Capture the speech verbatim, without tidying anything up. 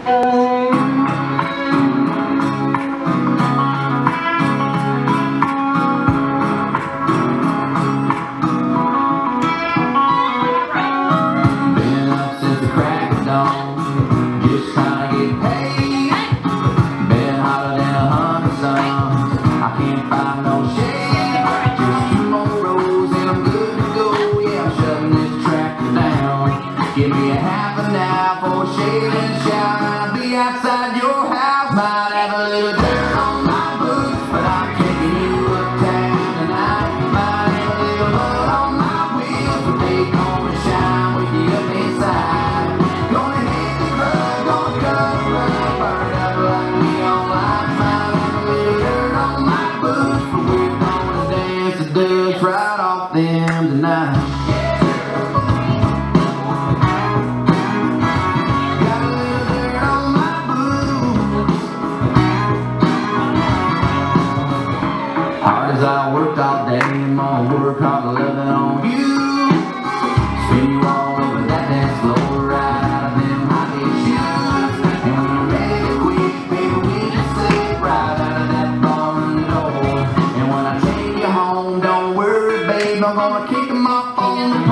Give me a half an hour for a shave and shower. I'll be outside your house. Might have a little dirt on my boots, but I'm taking you uptown tonight. Might have a little mud on my wheels, but they gonna shine with you up inside. Gonna hit the club, gonna cut right, burn up like neon lights. Might have a little dirt on my boots, but we're gonna dance the dust right off them tonight. I worked all day, I'm gonna work hard loving on you. Spin you all over that dance floor, right out of them high shoes. And when you're ready to quit, baby, we just slip right out of that barn door. And when I take you home, don't worry, babe, I'm gonna kick them off on the